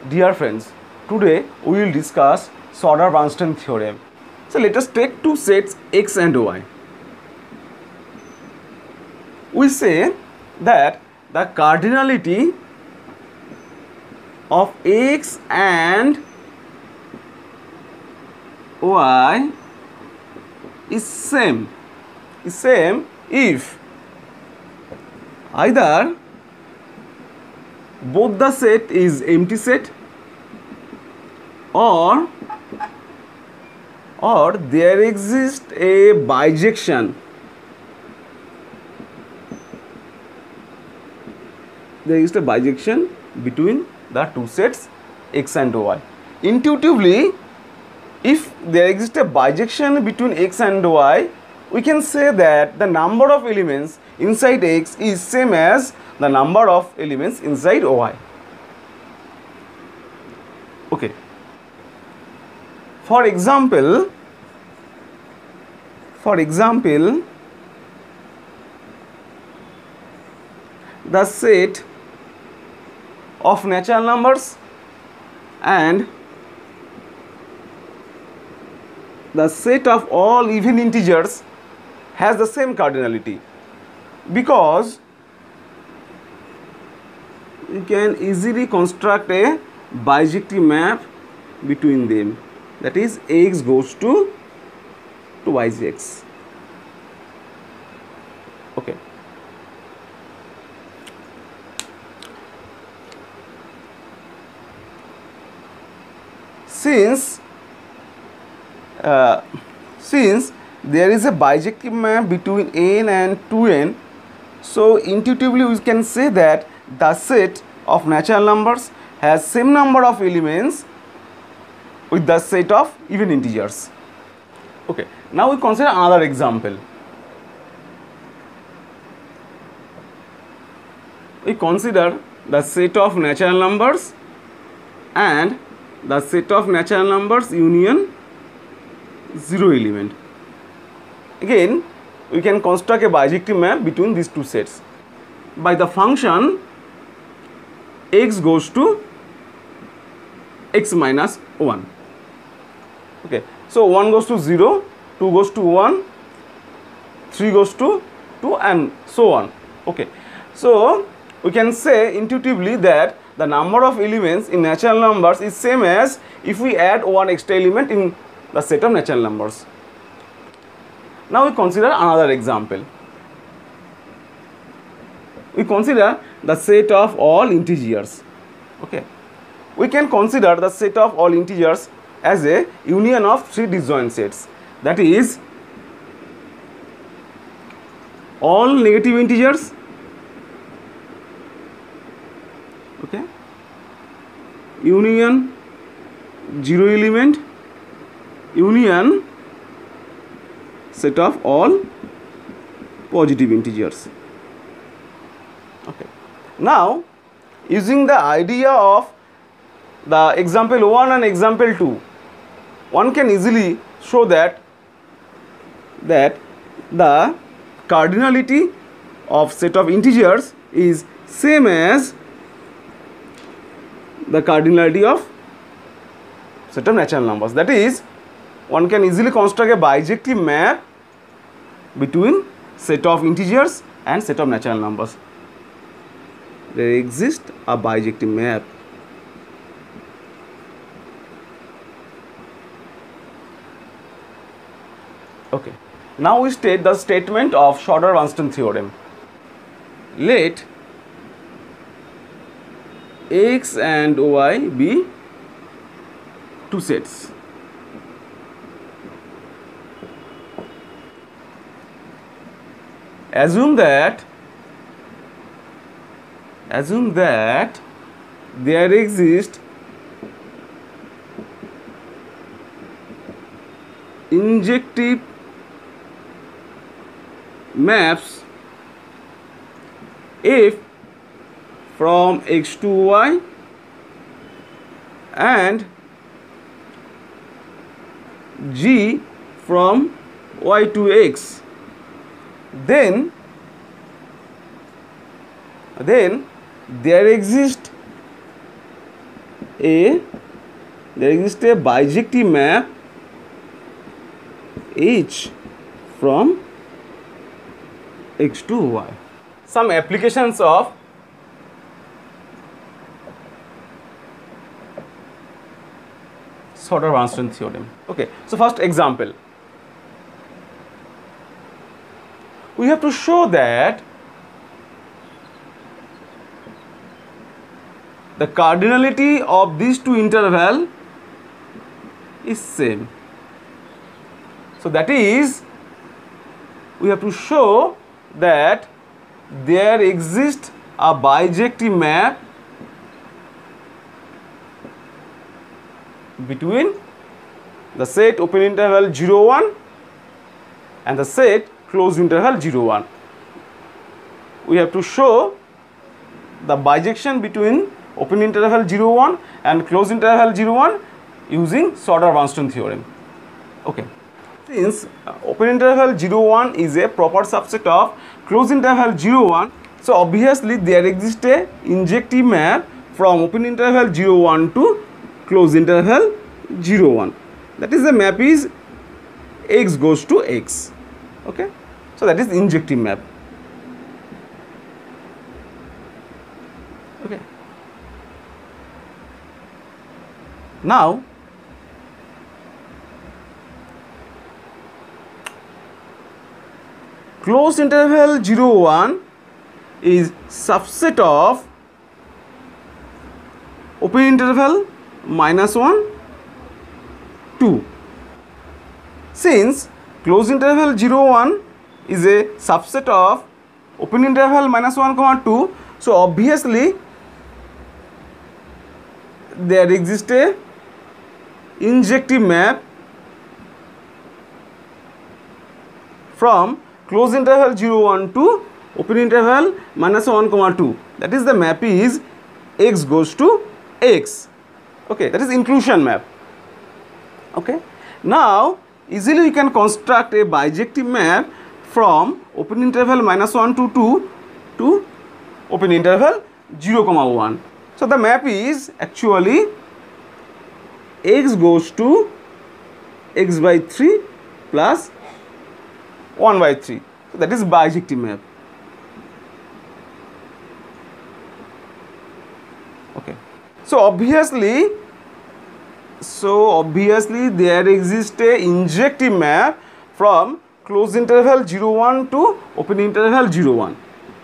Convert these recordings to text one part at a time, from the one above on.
Dear friends, today we will discuss Schroeder-Bernstein theorem. So let us take two sets x and y. We say that the cardinality of x and y is same if either both the set is empty set or there exists a bijection. There is a bijection between the two sets x and y. Intuitively, if there exists a bijection between x and y, we can say that the number of elements inside x is same as the number of elements inside y. Okay. For example, the set of natural numbers and the set of all even integers has the same cardinality, because you can easily construct a bijective map between them, that is x goes to yx. Okay. Since there is a bijective map between n and 2n, so intuitively we can say that the set of natural numbers has same number of elements with the set of even integers. Okay, now we consider another example. We consider the set of natural numbers and the set of natural numbers union 0 element. Again, we can construct a bijective map between these two sets by the function x goes to x minus 1. Okay, so 1 goes to 0, 2 goes to 1, 3 goes to 2, and so on. Okay, so we can say intuitively that the number of elements in natural numbers is same as if we add one extra element in the set of natural numbers. Now we consider another example. We consider the set of all integers. Okay, we can consider the set of all integers as a union of three disjoint sets, that is all negative integers, okay, union 0 element, union set of all positive integers. Okay. Now, using the idea of the example 1 and example 2, one can easily show that the cardinality of set of integers is same as the cardinality of set of natural numbers. That is, one can easily construct a bijective map between set of integers and set of natural numbers. There exists a bijective map. Okay. Now we state the statement of Schroeder-Bernstein theorem. Let x and y be two sets. Assume that there exist injective maps f from x to y and g from y to x, then there exists a bijective map H from X to Y. Some applications of Sauter-Brunstone theorem. Okay, so first example. We have to show that the cardinality of these two intervals is same. So that is, we have to show that there exists a bijective map between the set open interval 0, 1 and the set closed interval 0, 1. We have to show the bijection between open interval 0, 1 and closed interval 0, 1 using Sauter-Brunstone theorem. Okay. Since open interval 0, 1 is a proper subset of closed interval 0, 1, so obviously there exists a injective map from open interval 0, 1 to closed interval 0, 1. That is, the map is x goes to x. Okay, so that is injective map. Okay. Now closed interval 0, 1 is subset of open interval -1, 2. Since closed interval 0, 1 is a subset of open interval -1, 2, so obviously there exists a injective map from closed interval 0, 1 to open interval -1, 2. That is, the map is x goes to x. Okay, that is inclusion map. Okay, now easily you can construct a bijective map from open interval -1 to 2 to open interval 0, 1. So the map is actually x goes to x by 3 plus 1 by 3. So that is bijective map. Okay. So obviously there exists a injective map from closed interval 0, 1 to open interval 0, 1.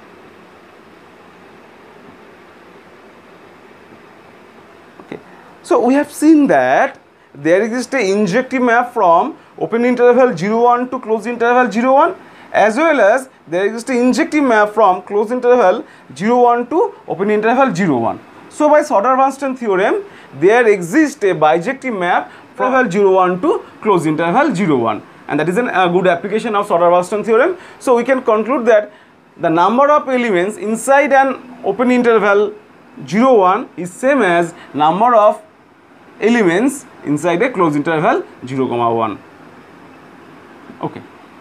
Okay. So we have seen that there exists a injective map from open interval 0, 1 to closed interval 0, 1, as well as there exists a injective map from closed interval 0, 1 to open interval 0, 1. So by Sauter-Brunstone theorem, there exists a bijective map from interval 0, 1 to closed interval 0, 1, and that is a good application of Sauter-Brunstone theorem. So we can conclude that the number of elements inside an open interval 0, 1 is same as number of elements inside a closed interval 0, 1. Okay.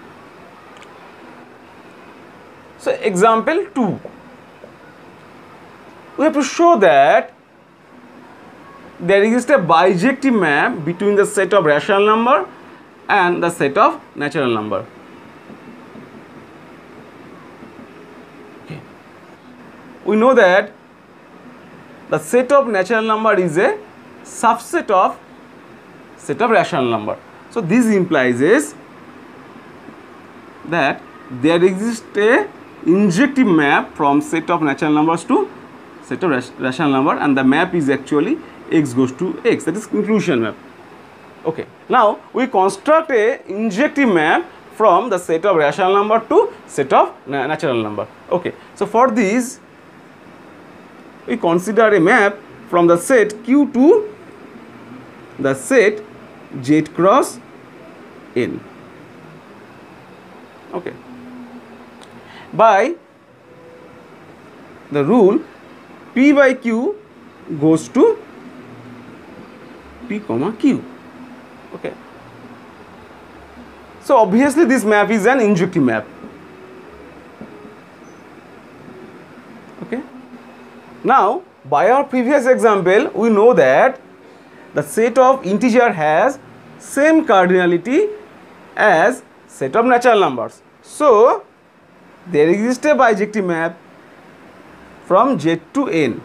So example 2. We have to show that there exists a bijective map between the set of rational number and the set of natural number. Okay. We know that the set of natural number is a subset of set of rational number. So this implies is that there exists a injective map from set of natural numbers to set of rational number, and the map is actually x goes to x, that is inclusion map. Okay. Now we construct a injective map from the set of rational number to set of natural number. Okay. So for this we consider a map from the set Q to the set Z cross N. Okay. By the rule P by Q goes to P comma Q. Okay. So obviously this map is an injective map. Okay. Now by our previous example, we know that the set of integer has same cardinality as set of natural numbers. So there exists a bijective map from Z to N.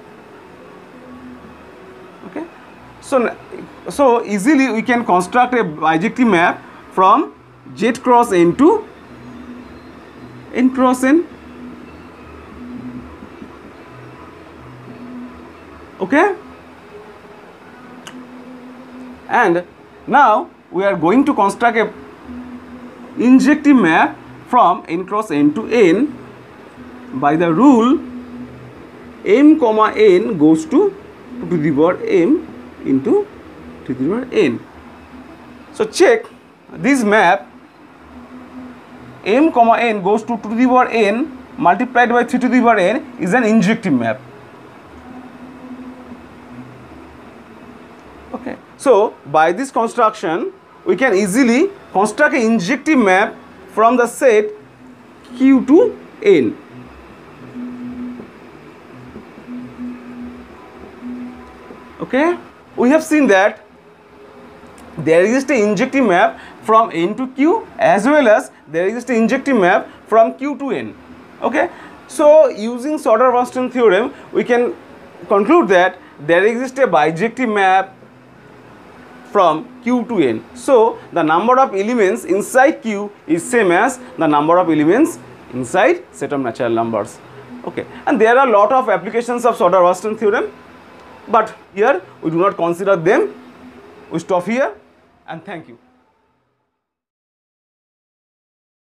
Okay, so easily we can construct a bijective map from Z cross N to N cross N. Okay, and now we are going to construct a injective map from N cross N to N by the rule m comma n goes to the power m into to the power n. So check this map, m comma n goes to the power n multiplied by 3 to the power n is an injective map. Okay, so by this construction we can easily construct an injective map from the set Q to N. Okay, we have seen that there exists an injective map from N to Q as well as there exists an injective map from Q to N. Okay, so using Sauter-Wanston theorem we can conclude that there exists a bijective map from Q to N. So the number of elements inside Q is same as the number of elements inside set of natural numbers. Okay, and there are a lot of applications of Sauter-Wanston theorem, but here we do not consider them. We stop here and thank you.